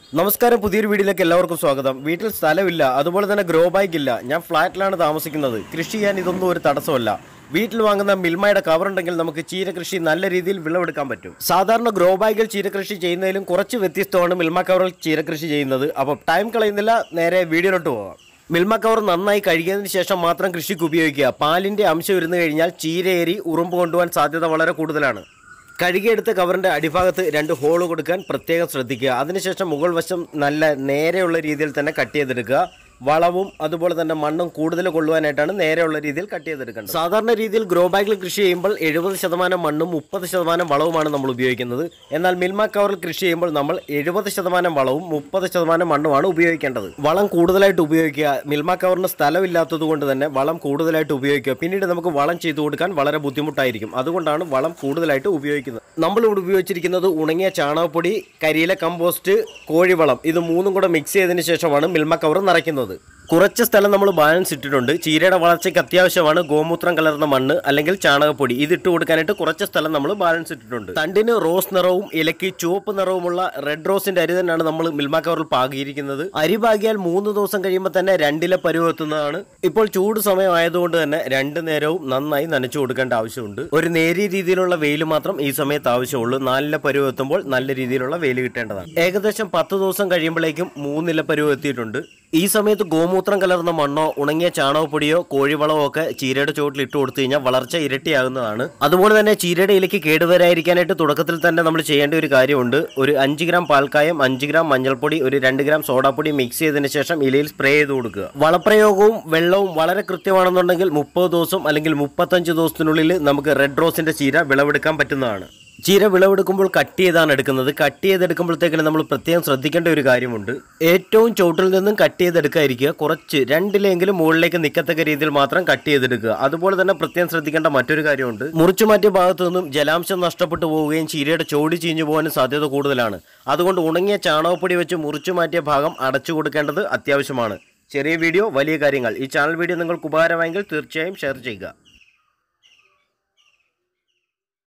നമസ്കാരം, പുതിയൊരു വീഡിയോയിലേക്ക് എല്ലാവർക്കും സ്വാഗതം. വീട്ടിൽ സ്ഥലമില്ല, അതുപോലെ തന്നെ ഗ്രോ ബാഗ് ഇല്ല, ഞാൻ ഫ്ലാറ്റിലാണ് താമസിക്കുന്നത്. കൃഷി ചെയ്യാൻ ഇതൊന്നും ഒരു തടസ്സമല്ല. വീട്ടിൽ വാങ്ങുന്ന മിൽമയുടെ കവർ ഉണ്ടെങ്കിൽ നമുക്ക് ചീര കൃഷി നല്ല രീതിയിൽ വിളവെടുക്കാൻ പറ്റും. സാധാരണ ഗ്രോ ബാഗിൽ ചീര കൃഷി ചെയ്യുന്നതിലും കുറച്ച് വ്യത്യസ്തമാണ് മിൽമ കവറിൽ ചീര കൃഷി ചെയ്യുന്നത്. അപ്പോൾ ടൈം കളയുന്നില്ല, നേരെ വീഡിയോയിലോട്ട് പോകാം. മിൽമ കവർ നന്നായി കഴുകിയതിന് ശേഷം മാത്രം കൃഷിക്ക് ഉപയോഗിക്കുക. പാലിന്റെ അംശം ഇരുന്നു കഴിഞ്ഞാൽ ചീരയേറി ഉറുമ്പ് കൊണ്ടുപോകാൻ സാധ്യത വളരെ കൂടുതലാണ്. കഴുകിയെടുത്ത കവറിന്റെ അടിഭാഗത്ത് 2 ഹോൾ കൊടുക്കാൻ പ്രത്യേകം ശ്രദ്ധിക്കുക. അതിനുശേഷം മുകൾ വശം നല്ല നേരെയുള്ള രീതിയിൽ തന്നെ കട്ട് ചെയ്തെടുക്കുക. വളവും അതുപോലെ തന്നെ മണ്ണും കൂടുതൽ കൊള്ളുവാനായിട്ടാണ് നേരെയുള്ള രീതിയിൽ കട്ട് ചെയ്തെടുക്കേണ്ടത്. സാധാരണ രീതിയിൽ ഗ്രോ ബാഗിൽ കൃഷി ചെയ്യുമ്പോൾ 70% മണ്ണും 30% വളവുമാണ് നമ്മൾ ഉപയോഗിക്കുന്നത്. എന്നാൽ മിൽമ കവറിൽ കൃഷി ചെയ്യുമ്പോൾ നമ്മൾ 70% വളവും 30% മണ്ണുമാണ് ഉപയോഗിക്കേണ്ടത്. വളം കൂടുതലായിട്ട് ഉപയോഗിക്കുക. മിൽമ കവറിന് സ്ഥലമില്ലാത്തത് കൊണ്ട് തന്നെ വളം കൂടുതലായിട്ട് ഉപയോഗിക്കുക. പിന്നീട് നമുക്ക് വളം ചെയ്തു കൊടുക്കാൻ വളരെ ബുദ്ധിമുട്ടായിരിക്കും. അതുകൊണ്ടാണ് വളം കൂടുതലായിട്ട് ഉപയോഗിക്കുന്നത്. നമ്മളിവിടെ ഉപയോഗിച്ചിരിക്കുന്നത് ഉണങ്ങിയ ചാണകപ്പൊടി, കരിയില കമ്പോസ്റ്റ്, കോഴിവളം, ഇത് മൂന്നും കൂടെ മിക്സ് ചെയ്തതിന് ശേഷമാണ് മിൽമ കവർ നിറയ്ക്കുന്നത്. കുറച്ച് സ്ഥലം നമ്മൾ ബാലൻസ് ഇട്ടിട്ടുണ്ട്. ചീരയുടെ വളർച്ചയ്ക്ക് അത്യാവശ്യമാണ് ഗോമൂത്രം കലർന്ന മണ്ണ് അല്ലെങ്കിൽ ചാണകപ്പൊടി. ഇത് ഇട്ട് കൊടുക്കാനായിട്ട് കുറച്ച് സ്ഥലം നമ്മൾ ബാലൻസ് ഇട്ടിട്ടുണ്ട്. തണ്ടിന് റോസ് നിറവും ഇലയ്ക്ക് ചുവപ്പ് നിറവുമുള്ള റെഡ് റോസിന്റെ അരി തന്നെയാണ് നമ്മൾ മിൽമ കവറിൽ പാകിയിരിക്കുന്നത്. അരി പാകിയാൽ 3 ദിവസം കഴിയുമ്പോൾ തന്നെ 2 ഇല പരുവെത്തുന്നതാണ്. ഇപ്പോൾ ചൂട് സമയമായതുകൊണ്ട് തന്നെ 2 നേരവും നന്നായി നനച്ചു കൊടുക്കേണ്ട ആവശ്യമുണ്ട്. ഒരു നേരിയ രീതിയിലുള്ള വെയിൽ മാത്രം ഈ സമയത്ത് ആവശ്യമുള്ളൂ. 4 ഇല പരുവെത്തുമ്പോൾ നല്ല രീതിയിലുള്ള വെയിൽ കിട്ടേണ്ടതാണ്. ഏകദേശം 10 ദിവസം കഴിയുമ്പോഴേക്കും 3 ഇല പരുവെത്തിയിട്ടുണ്ട്. ഈ സമയത്ത് ഗോമൂത്രം കലർന്ന മണ്ണോ ഉണങ്ങിയ ചാണകപ്പൊടിയോ കോഴിവളമോ ഒക്കെ ചീരയുടെ ചുവട്ടിൽ ഇട്ട് കൊടുത്തു കഴിഞ്ഞാൽ വളർച്ച ഇരട്ടിയാകുന്നതാണ്. അതുപോലെ തന്നെ ചീരയുടെ ഇലയ്ക്ക് കേടുവരാതിരിക്കാനായിട്ട് തുടക്കത്തിൽ തന്നെ നമ്മൾ ചെയ്യേണ്ട ഒരു കാര്യമുണ്ട്. ഒരു 5 ഗ്രാം പാൽക്കായം, 5 ഗ്രാം മഞ്ഞൾപ്പൊടി, ഒരു 2 ഗ്രാം സോഡാപ്പൊടി മിക്സ് ചെയ്തതിന് ശേഷം ഇലയിൽ സ്പ്രേ ചെയ്ത് കൊടുക്കുക. വളപ്രയോഗവും വെള്ളവും വളരെ കൃത്യമാണെന്നുണ്ടെങ്കിൽ 30 ദിവസം അല്ലെങ്കിൽ 35 ദിവസത്തിനുള്ളിൽ നമുക്ക് റെഡ് റോസിന്റെ ചീര വിളവെടുക്കാൻ പറ്റുന്നതാണ്. ചീര വിളവെടുക്കുമ്പോൾ കട്ട് ചെയ്താണ് എടുക്കുന്നത്. കട്ട് ചെയ്തെടുക്കുമ്പോഴത്തേക്കിന് നമ്മൾ പ്രത്യേകം ശ്രദ്ധിക്കേണ്ട ഒരു കാര്യമുണ്ട്. ഏറ്റവും ചുവട്ടിൽ നിന്നും കട്ട് ചെയ്തെടുക്കാതിരിക്കുക. കുറച്ച് 2 ഇലയെങ്കിലും മുകളിലേക്ക് നിൽക്കത്തക്ക രീതിയിൽ മാത്രം കട്ട് ചെയ്തെടുക്കുക. അതുപോലെ തന്നെ പ്രത്യേകം ശ്രദ്ധിക്കേണ്ട മറ്റൊരു കാര്യമുണ്ട്. മുറിച്ചു മാറ്റിയ ഭാഗത്തു നിന്നും ജലാംശം നഷ്ടപ്പെട്ടു പോവുകയും ചീരയുടെ ചോടി ചീഞ്ഞു പോകാനും സാധ്യത കൂടുതലാണ്. അതുകൊണ്ട് ഉണങ്ങിയ ചാണകപ്പൊടി വെച്ച് മുറിച്ചു മാറ്റിയ ഭാഗം അടച്ചു കൊടുക്കേണ്ടത് അത്യാവശ്യമാണ്. ചെറിയ വീഡിയോ വലിയ കാര്യങ്ങൾ. ഈ ചാനൽ വീഡിയോ നിങ്ങൾക്ക് ഉപകാരമായെങ്കിൽ തീർച്ചയായും ഷെയർ ചെയ്യുക.